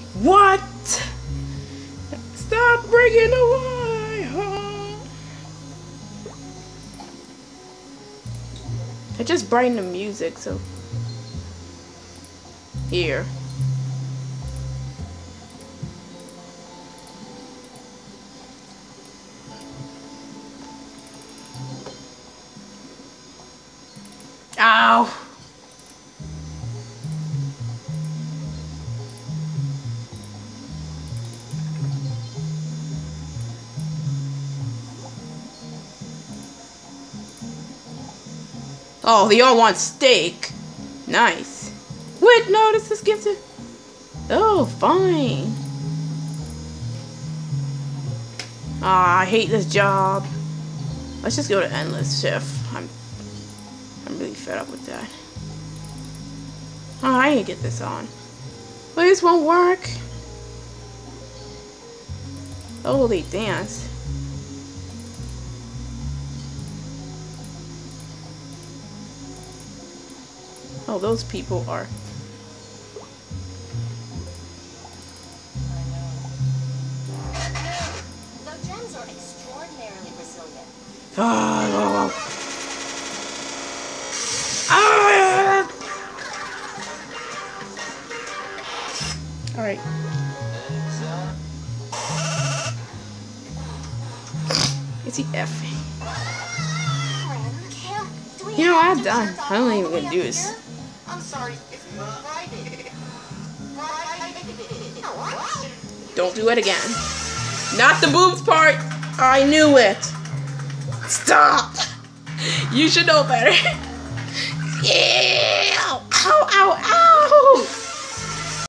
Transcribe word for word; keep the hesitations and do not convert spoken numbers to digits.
What? Stop breaking away! Huh? I just brightened the music, so here. Ow! Oh, they all want steak. Nice. Wait, no, this is gifted. Oh, fine. Ah, I hate this job. Let's just go to endless chef. I'm, I'm really fed up with that. Oh, I need to get this on. Well, this won't work. Oh, they dance. Oh, those people are. The gems are extraordinarily resilient. Oh, ah! All right. Is he effing? You know, I'm done. I don't even gonna do this. I'm sorry, it's Friday. Don't do it again. Not the boobs part. I knew it. Stop. You should know better. Yeah. Ow, ow, ow.